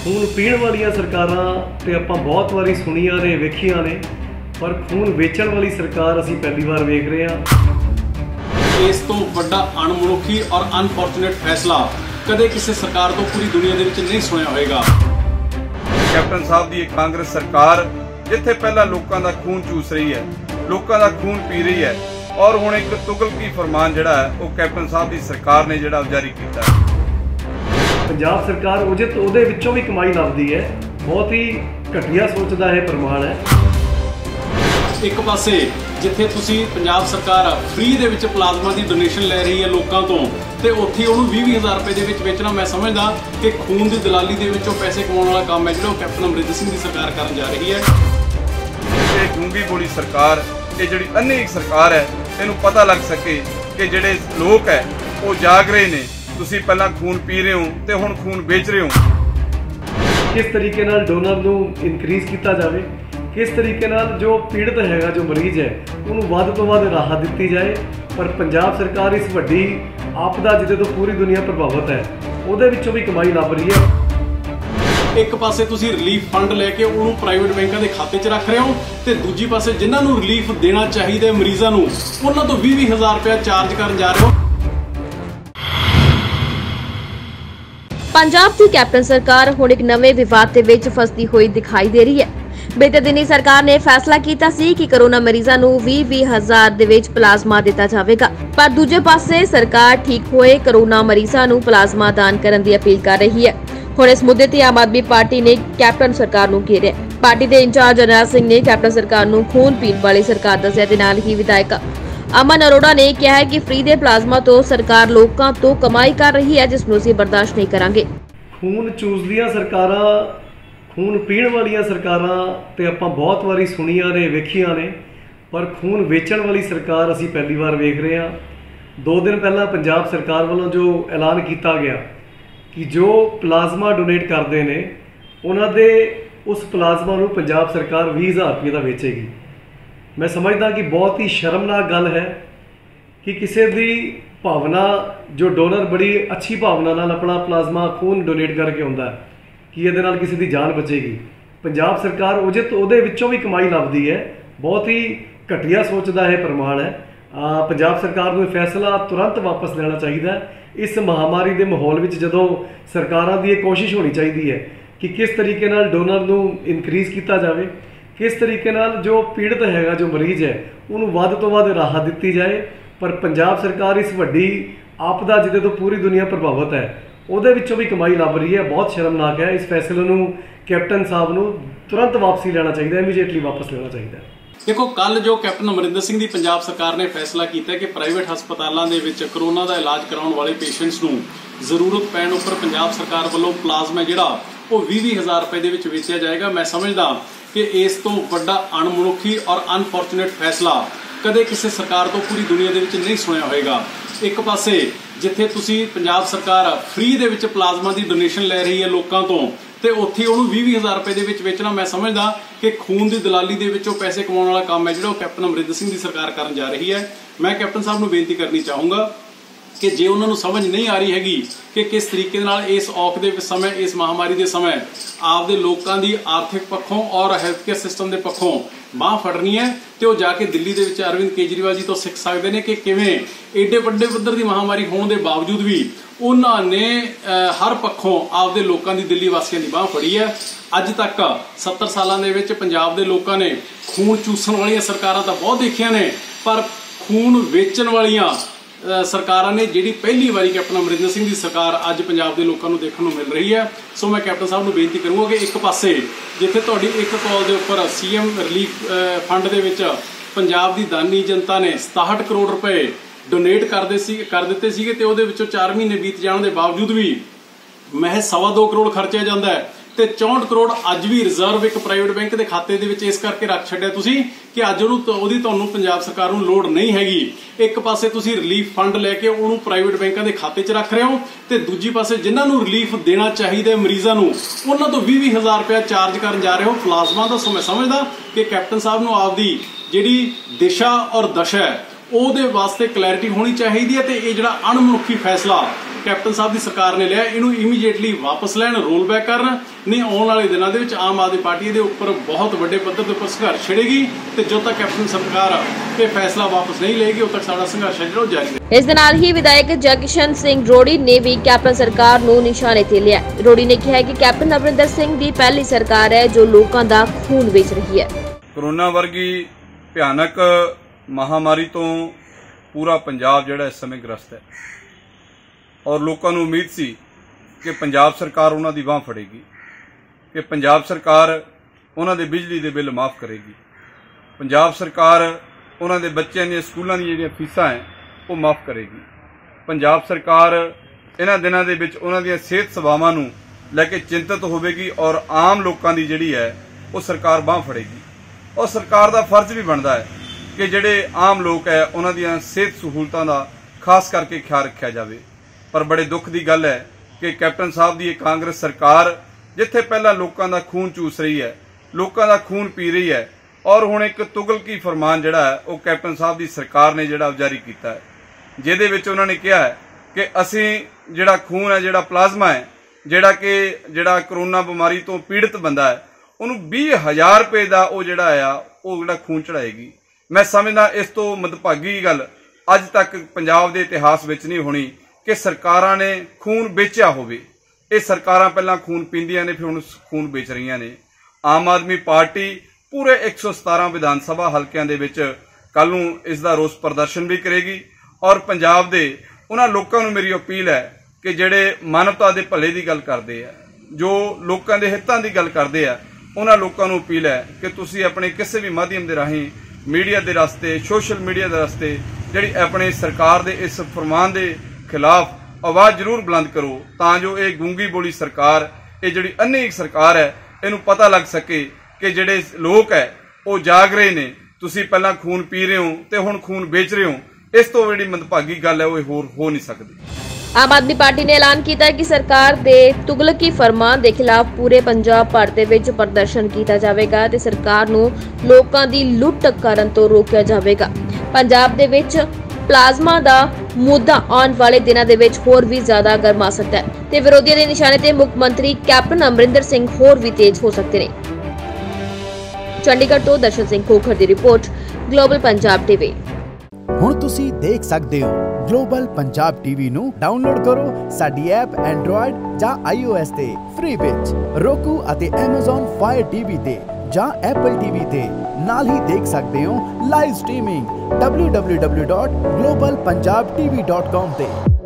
खून पीण वालियां सरकारां ते आपां बहुत वारी सुणीਆਂ ने वेखीਆਂ ने, पर खून वेचण वाली सरकार ਅਸੀਂ ਪਹਿਲੀ ਵਾਰ ਵੇਖ ਰਹੇ ਹਾਂ। ਇਸ ਤੋਂ ਵੱਡਾ ਅਣਮਨੁੱਖੀ ਔਰ ਅਨਫੋਰਚੂਨੇਟ ਫੈਸਲਾ ਕਦੇ ਕਿਸੇ ਸਰਕਾਰ ਤੋਂ ਪੂਰੀ ਦੁਨੀਆ ਦੇ ਵਿੱਚ ਨਹੀਂ ਸੁਣਿਆ ਹੋਵੇਗਾ। ਕੈਪਟਨ ਸਾਹਿਬ ਦੀ ਇਹ ਕਾਂਗਰਸ ਸਰਕਾਰ ਜਿੱਥੇ ਪਹਿਲਾਂ ਲੋਕਾਂ ਦਾ ਖੂਨ ਚੂਸ ਰਹੀ ਹੈ, ਲੋਕਾਂ ਦਾ ਖੂਨ ਪੀ ਰਹੀ ਹੈ, ਔਰ ਹੁਣ ਇੱਕ ਤੁਗਲਕੀ ਫਰਮਾਨ ਜਿਹੜਾ ਹੈ ਉਹ ਕੈਪਟਨ ਸਾਹਿਬ ਦੀ ਸਰਕਾਰ ਨੇ ਜਿਹੜਾ ਜਾਰੀ ਕੀਤਾ ਹੈ। ਪੰਜਾਬ ਸਰਕਾਰ ਉਹਦੇ ਵਿੱਚੋਂ ਵੀ ਕਮਾਈ ਲੱਭਦੀ ਹੈ। ਬਹੁਤ ਹੀ ਘਟੀਆ ਸੋਚ ਦਾ ਇਹ ਪ੍ਰਮਾਣ ਹੈ। ਇੱਕ ਪਾਸੇ ਜਿੱਥੇ ਤੁਸੀਂ ਪੰਜਾਬ ਸਰਕਾਰ ਫ੍ਰੀ ਦੇ ਵਿੱਚ ਪਲਾਜ਼ਮਾ ਦੀ ਡੋਨੇਸ਼ਨ ਲੈ ਰਹੀ ਹੈ ਲੋਕਾਂ ਤੋਂ, ਤੇ ਉੱਥੇ ਉਹਨੂੰ 20,000 ਰੁਪਏ ਦੇ ਵਿੱਚ ਵੇਚਣਾ, ਮੈਂ ਸਮਝਦਾ ਕਿ ਖੂਨ ਦੀ ਦਲਾਲੀ ਦੇ ਵਿੱਚੋਂ ਪੈਸੇ ਕਮਾਉਣ ਵਾਲਾ ਕੰਮ ਹੈ ਜਿਹੜਾ ਉਹ ਕੈਪਟਨ ਅਮਰਿੰਦਰ ਸਿੰਘ ਦੀ ਸਰਕਾਰ ਕਰਨ ਜਾ ਰਹੀ ਹੈ। ਇਹ ਗੂੰਗੀ ਬੋਲੀ ਸਰਕਾਰ, ਇਹ ਜਿਹੜੀ ਅੰਨ੍ਹੀ ਸਰਕਾਰ ਹੈ, ਇਹਨੂੰ ਪਤਾ ਲੱਗ ਸਕੇ ਕਿ ਜਿਹੜੇ ਲੋਕ ਹੈ ਉਹ ਜਾਗ ਰਹੇ ਨੇ। ਤੁਸੀਂ ਪਹਿਲਾਂ ਖੂਨ ਪੀ ਰਹੇ ਹੋ ਤੇ ਹੁਣ ਖੂਨ ਵੇਚ ਰਹੇ ਹੋ। ਕਿਸ ਤਰੀਕੇ ਨਾਲ ਡੋਨਰ ਨੂੰ ਇਨਕਰੀਜ਼ ਕੀਤਾ ਜਾਵੇ, ਕਿਸ ਤਰੀਕੇ ਨਾਲ ਜੋ ਪੀੜਤ ਹੈਗਾ, ਜੋ ਮਰੀਜ਼ ਹੈ, ਉਹਨੂੰ ਵੱਧ ਤੋਂ ਵੱਧ ਰਾਹਤ ਦਿੱਤੀ ਜਾਏ। ਪਰ ਪੰਜਾਬ ਸਰਕਾਰ ਇਸ ਵੱਡੀ ਆਪਦਾ ਜਿਹਦੇ ਤੋਂ ਪੂਰੀ ਦੁਨੀਆ ਪ੍ਰਭਾਵਿਤ ਹੈ, ਉਹਦੇ ਵਿੱਚੋਂ ਵੀ ਕਮਾਈ ਲੱਭ ਰਹੀ ਹੈ। ਇੱਕ ਪਾਸੇ ਤੁਸੀਂ ਰਿਲੀਫ ਫੰਡ ਲੈ ਕੇ ਉਹਨੂੰ ਪ੍ਰਾਈਵੇਟ ਬੈਂਕਾਂ ਦੇ ਖਾਤੇ 'ਚ ਰੱਖ ਰਹੇ ਹੋ, ਤੇ ਦੂਜੀ ਪਾਸੇ ਜਿਨ੍ਹਾਂ ਨੂੰ ਰਿਲੀਫ ਦੇਣਾ ਚਾਹੀਦਾ ਮਰੀਜ਼ਾਂ ਨੂੰ, ਉਹਨਾਂ ਤੋਂ 20,000 ਰੁਪਇਆ ਚਾਰਜ ਕਰਨ ਜਾ ਰਹੇ ਹੋ। पंजाब की कैप्टन सरकार हुण एक नवे विवाद दे विच फसदी हुई दिखाई दे रही है। बीते दिनी सरकार ने फैसला कीता सी कि कोरोना मरीजां नूं 20,000 दे विच प्लाज्मा दिता जावेगा, पर दूजे पासे सरकार ठीक होए कोरोना मरीजां नूं प्लाज्मा दान करन दी अपील कर रही है। हुण इस मुद्दे ते आम आदमी पार्टी ने कैप्टन सरकार नूं घेरिया। पार्टी दे इंचार्ज जरनैल सिंह ने कैप्टन सरकार नूं खून पीण वाली सरकार दस्सिया ते नाल ही विधायक अमन अरोड़ा ने कहा है कि फ्री दे प्लाज्मा तो सरकार लोकां तो कमाई कर रही है, जिस नूं असीं बर्दाश्त नहीं करांगे। खून चूसदियां सरकारां, खून पीण वालियां सरकारां ते आपां बहुत वारी सुणीਆਂ ने वेखੀਆਂ ने, पर खून वेचण वाली सरकार ਅਸੀਂ ਪਹਿਲੀ ਵਾਰ ਵੇਖ ਰਹੇ ਹਾਂ। 2 दिन ਪਹਿਲਾਂ ਪੰਜਾਬ ਸਰਕਾਰ ਵੱਲੋਂ ਜੋ ਐਲਾਨ ਕੀਤਾ ਗਿਆ ਕਿ ਜੋ ਪਲਾਜ਼ਮਾ ਡੋਨੇਟ ਕਰਦੇ ਨੇ ਉਹਨਾਂ ਦੇ ਉਸ ਪਲਾਜ਼ਮਾ ਨੂੰ ਪੰਜਾਬ ਸਰਕਾਰ 20,000 ਰੁਪਏ ਦਾ ਵੇਚੇਗੀ। मैं समझदा कि बहुत ही शर्मनाक गल है कि किसी दी भावना, जो डोनर बड़ी अच्छी भावना नाल अपना प्लाज्मा खून डोनेट करके आउंदा कि ये नाल किसी दी जान बचेगी। पंजाब सरकार ਉਹਦੇ ਵਿੱਚੋਂ भी कमाई ਲੱਭਦੀ है। बहुत ही घटिया सोच ਦਾ ਇਹ ਪ੍ਰਮਾਣ ਹੈ। पंजाब सरकार ਨੂੰ फैसला तुरंत वापस लेना चाहिए। इस महामारी के माहौल में जदों सरकारां दी कोशिश होनी चाहिए है कि किस तरीके नाल डोनर नूं इनक्रीज़ किया जाए, किस तरीके नाल जो पीड़ित हैगा, जो मरीज है, उन्होंने वध तो वध राहत दी जाए। पर पंजाब सरकार इस वड्डी आपदा जिहदे तो पूरी दुनिया प्रभावित है, ਉਹਦੇ ਵਿੱਚੋਂ भी कमाई ਲੱਭ रही है। बहुत शर्मनाक है। इस फैसले ਨੂੰ कैप्टन साहब ਨੂੰ तुरंत वापसी लेना चाहिए, इमीडिएटली वापस लेना चाहिए। देखो, कल जो कैप्टन अमरिंदर सिंह ਦੀ ਪੰਜਾਬ ਸਰਕਾਰ ਨੇ ਫੈਸਲਾ ਕੀਤਾ ਕਿ ਪ੍ਰਾਈਵੇਟ ਹਸਪਤਾਲਾਂ ਦੇ ਵਿੱਚ ਕਰੋਨਾ ਦਾ ਇਲਾਜ ਕਰਾਉਣ ਵਾਲੇ ਪੇਸ਼ੈਂਟਸ ਨੂੰ ਜ਼ਰੂਰਤ ਪੈਣ ਉੱਪਰ ਪੰਜਾਬ ਸਰਕਾਰ ਵੱਲੋਂ ਪਲਾਜ਼ਮਾ ਜਿਹੜਾ ਉਹ 20,000 ਰੁਪਏ ਦੇ ਵਿੱਚ ਵੇਚਿਆ ਜਾਏਗਾ। ਮੈਂ ਸਮਝਦਾ ਕਿ ਇਸ ਤੋਂ ਵੱਡਾ ਅਣਮਨੁੱਖੀ ਔਰ ਅਨਫੋਰਚੂਨੇਟ ਫੈਸਲਾ ਕਦੇ ਕਿਸੇ ਸਰਕਾਰ ਤੋਂ ਪੂਰੀ ਦੁਨੀਆ ਦੇ ਵਿੱਚ ਨਹੀਂ ਸੁਣਿਆ ਹੋਵੇਗਾ। ਇੱਕ ਪਾਸੇ ਜਿੱਥੇ ਤੁਸੀਂ ਪੰਜਾਬ ਸਰਕਾਰ ਫ੍ਰੀ ਦੇ ਵਿੱਚ ਪਲਾਜ਼ਮਾ ਦੀ ਡੋਨੇਸ਼ਨ ਲੈ ਰਹੀ ਹੈ ਲੋਕਾਂ ਤੋਂ, ਤੇ ਉੱਥੇ ਉਹਨੂੰ 20,000 ਰੁਪਏ ਦੇ ਵਿੱਚ ਵੇਚਣਾ, ਮੈਂ ਸਮਝਦਾ ਕਿ ਖੂਨ ਦੀ ਦਲਾਲੀ ਦੇ ਵਿੱਚੋਂ ਪੈਸੇ ਕਮਾਉਣ ਵਾਲਾ ਕੰਮ ਹੈ ਜਿਹੜਾ ਉਹ ਕੈਪਟਨ ਅਮਰਿੰਦਰ ਸਿੰਘ ਦੀ ਸਰਕਾਰ ਕਰਨ ਜਾ ਰਹੀ ਹੈ। ਮੈਂ ਕੈਪਟਨ ਸਾਹਿਬ ਨੂੰ ਬੇਨਤੀ ਕਰਨੀ ਚਾਹੂੰਗਾ कि जे उन्होंने समझ नहीं आ रही हैगी कि किस तरीके नाल इस औख दे समय, इस महामारी के समय आपदे लोगों की आर्थिक पक्षों और हैल्थ केयर सिस्टम के पक्षों बांह फड़नी है, तो जाके दिल्ली दे विच अरविंद केजरीवाल जी तो सीख सकते हैं कि किवें एडे वड्डे पद्धर की महामारी होने के बावजूद भी उन्होंने हर पक्षों आपदे लोगों की, दिल्ली वासियों की बांह फड़ी है। अज तक 70 सालों के विच पंजाब के लोगों ने खून चूसन वाली सरकारां तां बहुत देखिया ने, पर खून वेचण वालियां सरकारां ने जिहड़ी पहली बारी कैप्टन अमरिंदर सिंह की सरकार अज पंजाब के लोगों को देखने को मिल रही है। सो मैं कैप्टन साहब को बेनती करूँगा कि एक पासे जिथे तुहाडी एक कॉल के उपर CM रिलीफ फंड के विच पंजाब की दानी जनता ने 67 करोड़ रुपए डोनेट कर दिते सीगे, ते उहदे विचों 4 महीने बीत जाने के बावजूद भी महज 2.25 करोड़ खर्चा जाता है, ਤੇ 64 ਕਰੋੜ ਅੱਜ ਵੀ ਰਿਜ਼ਰਵ ਇੱਕ ਪ੍ਰਾਈਵੇਟ ਬੈਂਕ ਦੇ ਖਾਤੇ ਦੇ ਵਿੱਚ ਇਸ ਕਰਕੇ ਰੱਖ ਛੱਡਿਆ ਤੁਸੀਂ ਕਿ ਅੱਜ ਉਹਦੀ ਤੁਹਾਨੂੰ ਪੰਜਾਬ ਸਰਕਾਰ ਨੂੰ ਲੋੜ ਨਹੀਂ ਹੈਗੀ। ਇੱਕ ਪਾਸੇ ਤੁਸੀਂ ਰਿਲੀਫ ਫੰਡ ਲੈ ਕੇ ਉਹਨੂੰ ਪ੍ਰਾਈਵੇਟ ਬੈਂਕਾਂ ਦੇ ਖਾਤੇ 'ਚ ਰੱਖ ਰਹੇ ਹੋ, ਤੇ ਦੂਜੀ ਪਾਸੇ ਜਿਨ੍ਹਾਂ ਨੂੰ ਰਿਲੀਫ ਦੇਣਾ ਚਾਹੀਦਾ ਮਰੀਜ਼ਾਂ ਨੂੰ, ਉਹਨਾਂ ਤੋਂ 20,000 ਰੁਪਇਆ ਚਾਰਜ ਕਰਨ ਜਾ ਰਹੇ ਹੋ ਪਲਾਜ਼ਮਾ ਦਾ। ਸੋ ਮੈਂ ਸਮਝਦਾ ਕਿ ਕੈਪਟਨ ਸਾਹਿਬ ਨੂੰ ਆਪਦੀ ਜਿਹੜੀ ਦਿਸ਼ਾ ਔਰ ਦਸ਼ਾ ਹੈ ਉਹਦੇ ਵਾਸਤੇ ਕਲੈਰਿਟੀ ਹੋਣੀ ਚਾਹੀਦੀ ਹੈ, ਤੇ ਇਹ ਜਿਹੜਾ ਅਣਮਨੁੱਖੀ ਫੈਸਲਾ ਕੈਪਟਨ ਸਾਹਿਬ ਦੀ ਸਰਕਾਰ ਨੇ ਲਿਆ ਇਹਨੂੰ ਇਮੀਡੀਏਟਲੀ ਵਾਪਸ ਲੈਣ, ਰੋਲ ਬੈਕ ਕਰਨ। ਨਹੀਂ ਆਉਣ ਵਾਲੇ ਦਿਨਾਂ ਦੇ ਵਿੱਚ ਆਮ ਆਦਮੀ ਪਾਰਟੀ ਦੇ ਉੱਪਰ ਬਹੁਤ ਵੱਡੇ ਪੱਧਰ ਦੇ ਉੱਪਰ ਸੰਘਰਸ਼ ਛਿੜੇਗੀ ਤੇ ਜਦੋਂ ਤੱਕ ਕੈਪਟਨ ਸਰਕਾਰ ਇਹ ਫੈਸਲਾ ਵਾਪਸ ਨਹੀਂ ਲਏਗੀ ਉਦੋਂ ਤੱਕ ਸਾਡਾ ਸੰਘਰਸ਼ ਜਿਹੜਾ ਜਾਰੀ ਰਹੇਗਾ। ਇਸ ਦੇ ਨਾਲ ਹੀ ਵਿਧਾਇਕ ਜਗਕਿਸ਼ਨ ਸਿੰਘ ਰੋੜੀ ਨੇ ਵੀ ਕੈਪਟਨ ਸਰਕਾਰ ਨੂੰ ਨਿਸ਼ਾਨੇ ਤੇ ਲਿਆ। ਰੋੜੀ ਨੇ ਕਿਹਾ ਕਿ ਕੈਪਟਨ ਅਮਰਿੰਦਰ ਸਿੰਘ ਦੀ ਪਹਿਲੀ ਸਰਕਾਰ ਹੈ ਜੋ ਲੋਕਾਂ ਦਾ ਖੂਨ ਵੇਚ ਰਹੀ ਹੈ। ਕੋਰੋਨਾ ਵਰਗੀ ਭਿਆਨਕ ਮਹਾਮਾਰੀ ਤੋਂ ਪੂਰਾ ਪੰਜਾਬ ਜਿਹੜਾ ਇਸ ਸਮੇਂ ਗ੍ਰਸਤ ਹੈ ਔਰ ਲੋਕਾਂ ਨੂੰ ਉਮੀਦ ਸੀ ਕਿ ਪੰਜਾਬ ਸਰਕਾਰ ਉਹਨਾਂ ਦੀ ਬਾਂਹ ਫੜੇਗੀ, ਕਿ ਪੰਜਾਬ ਸਰਕਾਰ ਉਹਨਾਂ ਦੇ ਬਿਜਲੀ ਦੇ ਬਿੱਲ ਮਾਫ ਕਰੇਗੀ, ਪੰਜਾਬ ਸਰਕਾਰ ਉਹਨਾਂ ਦੇ ਬੱਚਿਆਂ ਦੀਆਂ ਸਕੂਲਾਂ ਦੀਆਂ ਜਿਹੜੀਆਂ ਫੀਸਾਂ ਹੈ ਉਹ ਮਾਫ ਕਰੇਗੀ, ਪੰਜਾਬ ਸਰਕਾਰ ਇਹਨਾਂ ਦਿਨਾਂ ਦੇ ਵਿੱਚ ਉਹਨਾਂ ਦੀਆਂ ਸਿਹਤ ਸੇਵਾਵਾਂ ਨੂੰ ਲੈ ਕੇ ਚਿੰਤਤ ਹੋਵੇਗੀ ਔਰ ਆਮ ਲੋਕਾਂ ਦੀ ਜਿਹੜੀ ਹੈ ਉਹ ਸਰਕਾਰ ਬਾਂਹ ਫੜੇਗੀ। ਔਰ ਸਰਕਾਰ ਦਾ ਫਰਜ਼ ਵੀ ਬਣਦਾ ਹੈ ਕਿ ਜਿਹੜੇ ਆਮ ਲੋਕ ਹੈ ਉਹਨਾਂ ਦੀਆਂ ਸਿਹਤ ਸਹੂਲਤਾਂ ਦਾ ਖਾਸ ਕਰਕੇ ਖਿਆਲ ਰੱਖਿਆ ਜਾਵੇ। ਪਰ ਬੜੇ ਦੁੱਖ ਦੀ ਗੱਲ ਹੈ ਕਿ ਕੈਪਟਨ ਸਾਹਿਬ ਦੀ ਇਹ ਕਾਂਗਰਸ ਸਰਕਾਰ ਜਿੱਥੇ ਪਹਿਲਾਂ ਲੋਕਾਂ ਦਾ ਖੂਨ ਚੂਸ ਰਹੀ ਹੈ, ਲੋਕਾਂ ਦਾ ਖੂਨ ਪੀ ਰਹੀ ਹੈ ਔਰ ਹੁਣ ਇੱਕ ਤੁਗਲਕੀ ਫਰਮਾਨ ਜਿਹੜਾ ਹੈ ਉਹ ਕੈਪਟਨ ਸਾਹਿਬ ਦੀ ਸਰਕਾਰ ਨੇ ਜਿਹੜਾ ਜਾਰੀ ਕੀਤਾ ਹੈ, ਜਿਹਦੇ ਵਿੱਚ ਉਹਨਾਂ ਨੇ ਕਿਹਾ ਹੈ ਕਿ ਅਸੀਂ ਜਿਹੜਾ ਖੂਨ ਹੈ, ਜਿਹੜਾ ਪਲਾਜ਼ਮਾ ਹੈ, ਜਿਹੜਾ ਕਰੋਨਾ ਬਿਮਾਰੀ ਤੋਂ ਪੀੜਤ ਬੰਦਾ ਹੈ ਉਹਨੂੰ 20,000 ਰੁਪਏ ਦਾ ਉਹ ਜਿਹੜਾ ਖੂਨ ਚੜਾਏਗੀ। ਮੈਂ ਸਮਝਦਾ ਇਸ ਤੋਂ ਮੰਦਭਾਗੀ ਗੱਲ ਅੱਜ ਤੱਕ ਪੰਜਾਬ ਦੇ ਇਤਿਹਾਸ ਵਿੱਚ ਨਹੀਂ ਹੋਣੀ ਕਿ ਸਰਕਾਰਾਂ ਨੇ ਖੂਨ ਵੇਚਿਆ ਹੋਵੇ। ਇਹ ਸਰਕਾਰਾਂ ਪਹਿਲਾਂ ਖੂਨ ਪੀਂਦੀਆਂ ਨੇ, ਫਿਰ ਹੁਣ ਖੂਨ ਵੇਚ ਰਹੀਆਂ ਨੇ। ਆਮ ਆਦਮੀ ਪਾਰਟੀ ਪੂਰੇ 117 ਵਿਧਾਨ ਸਭਾ ਹਲਕਿਆਂ ਦੇ ਵਿੱਚ ਕੱਲ ਨੂੰ ਇਸ ਦਾ ਰੋਸ ਪ੍ਰਦਰਸ਼ਨ ਵੀ ਕਰੇਗੀ ਔਰ ਪੰਜਾਬ ਦੇ ਉਹਨਾਂ ਲੋਕਾਂ ਨੂੰ ਮੇਰੀ ਅਪੀਲ ਹੈ ਕਿ ਜਿਹੜੇ ਮਾਨਵਤਾ ਦੇ ਭਲੇ ਦੀ ਗੱਲ ਕਰਦੇ ਆ, ਜੋ ਲੋਕਾਂ ਦੇ ਹਿੱਤਾਂ ਦੀ ਗੱਲ ਕਰਦੇ ਆ, ਉਹਨਾਂ ਲੋਕਾਂ ਨੂੰ ਅਪੀਲ ਹੈ ਕਿ ਤੁਸੀਂ ਆਪਣੇ ਕਿਸੇ ਵੀ ਮਾਧਿਅਮ ਦੇ ਰਾਹੀਂ ਮੀਡੀਆ ਦੇ ਰਸਤੇ, ਸੋਸ਼ਲ ਮੀਡੀਆ ਦੇ ਰਸਤੇ ਜਿਹੜੀ ਆਪਣੇ ਸਰਕਾਰ ਦੇ ਇਸ ਫਰਮਾਨ ਦੇ ਖਿਲਾਫ ਆਵਾਜ਼ ਜ਼ਰੂਰ ਬੁਲੰਦ ਕਰੋ ਤਾਂ ਜੋ ਇਹ ਗੂੰਗੀ ਬੋਲੀ ਸਰਕਾਰ, ਇਹ ਜਿਹੜੀ ਅੰਨ੍ਹੀ ਸਰਕਾਰ ਹੈ, ਇਹਨੂੰ ਪਤਾ ਲੱਗ ਸਕੇ ਕਿ ਜਿਹੜੇ ਲੋਕ ਹੈ ਉਹ ਜਾਗ ਰਹੇ ਨੇ। ਤੁਸੀਂ ਪਹਿਲਾਂ ਖੂਨ ਪੀ ਰਹੇ ਹੋ ਤੇ ਹੁਣ ਖੂਨ ਵੇਚ ਰਹੇ ਹੋ। ਇਸ ਤੋਂ ਜਿਹੜੀ ਮੰਦਭਾਗੀ ਗੱਲ ਹੈ ਉਹ ਹੋਰ ਹੋ ਨਹੀਂ ਸਕਦੀ। ਆਮ ਆਦਮੀ ਪਾਰਟੀ ਨੇ ਐਲਾਨ ਕੀਤਾ ਹੈ ਕਿ ਸਰਕਾਰ ਦੇ ਤੁਗਲਕੀ ਫਰਮਾਨ ਦੇ ਖਿਲਾਫ ਪੂਰੇ ਪੰਜਾਬ ਭਰ ਦੇ ਵਿੱਚ ਪ੍ਰਦਰਸ਼ਨ ਕੀਤਾ ਜਾਵੇਗਾ ਤੇ ਸਰਕਾਰ ਨੂੰ ਲੋਕਾਂ ਦੀ ਲੁੱਟ ਕਰਨ ਤੋਂ ਰੋਕਿਆ ਜਾਵੇਗਾ। ਪੰਜਾਬ ਦੇ ਵਿੱਚ ਪਲਾਜ਼ਮਾ ਦਾ ਮੁੱਦਾ ਆਉਣ ਵਾਲੇ ਦਿਨਾਂ ਦੇ ਵਿੱਚ ਹੋਰ ਵੀ ਜ਼ਿਆਦਾ ਗਰਮਾ ਸਕਦਾ ਹੈ ਤੇ ਵਿਰੋਧੀਆਂ ਦੇ ਨਿਸ਼ਾਨੇ ਤੇ ਮੁੱਖ ਮੰਤਰੀ ਕੈਪਟਨ ਅਮਰਿੰਦਰ ਸਿੰਘ ਹੋਰ ਵੀ ਤੇਜ਼ ਹੋ ਸਕਦੇ ਨੇ। ਚੰਡੀਗੜ੍ਹ ਤੋਂ ਦਰਸ਼ਨ ਸਿੰਘ ਖੋਖਰ ਦੀ ਰਿਪੋਰਟ, ਗਲੋਬਲ ਪੰਜਾਬ ਟੀਵੀ। ਹੁਣ ਤੁਸੀਂ ਦੇਖ ਸਕਦੇ ਹੋ ਗਲੋਬਲ ਪੰਜਾਬ ਟੀਵੀ ਨੂੰ ਡਾਊਨਲੋਡ ਕਰੋ ਸਾਡੀ ਐਪ ਐਂਡਰੋਇਡ ਜਾਂ iOS ਤੇ ਫ੍ਰੀ ਵਿੱਚ, roku ਅਤੇ Amazon Fire TV ਤੇ ਜਾਂ Apple TV ਤੇ ਨਾਲ ਹੀ ਦੇਖ ਸਕਦੇ ਹੋ ਲਾਈਵ ਸਟ੍ਰੀਮਿੰਗ www.globalpunjabtv.com ਤੇ।